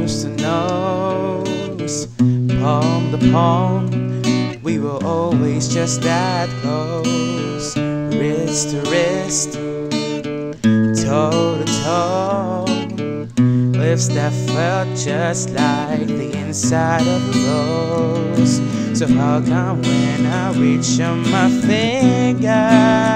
nose to nose, palm to palm, we were always just that close. Wrist to wrist, toe to toe, lips that felt just like the inside of a rose. So how come when I reach on my finger,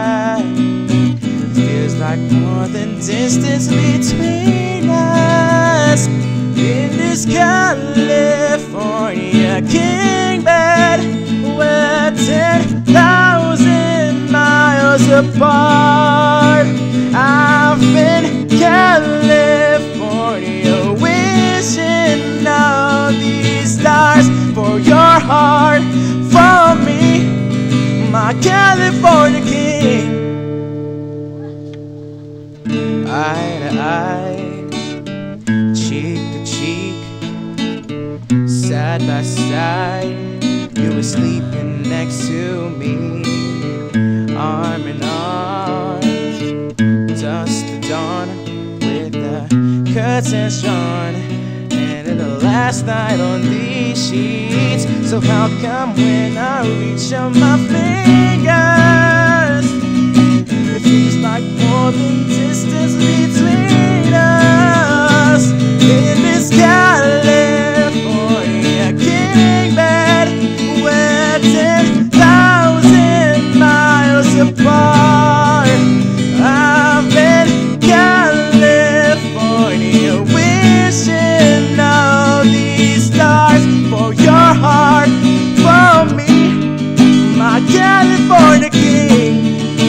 it feels like more than distance between us? In this California king bed, we're 10,000 miles apart. I've been California wishing all these stars for your heart, for me, my California king. Eye to eye, cheek to cheek, side by side, you were sleeping next to me, arm in arm, dusk to dawn, with the curtains drawn, and in the last night on these sheets. So how come when I reach on my fingers, it feels like more than distance between us? In this California king bed, we're 10,000 miles apart. I've been California wishing all these stars for your heart, for me, my California king.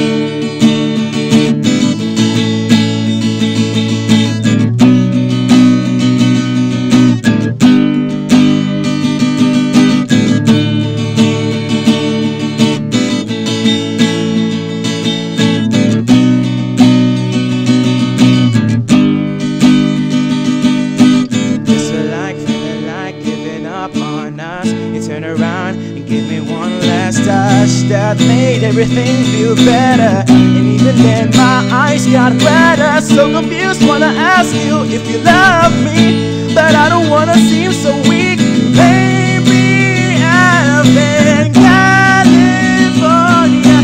You turn around and give me one last touch that made everything feel better. And even then my eyes got wetter. So confused, wanna ask you if you love me, but I don't wanna seem so weak. Baby, I've been California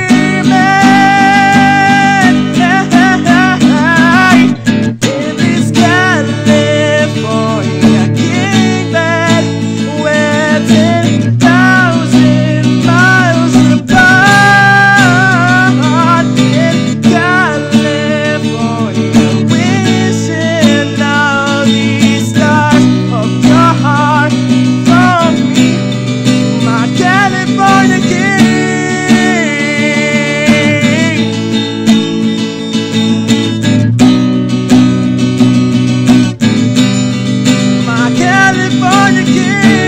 dreaming, in this California king bed, we're 10,000 miles apart. In California, wishing all these stars of your heart, for me, my California king. My California king.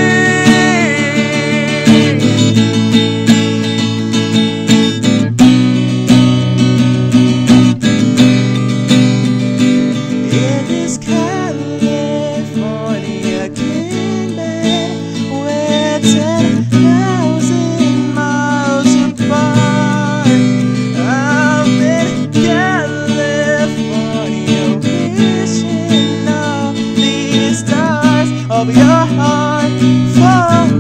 In this California king bed, we're 10,000 miles apart. I've been California wishing all these stars of your heart, for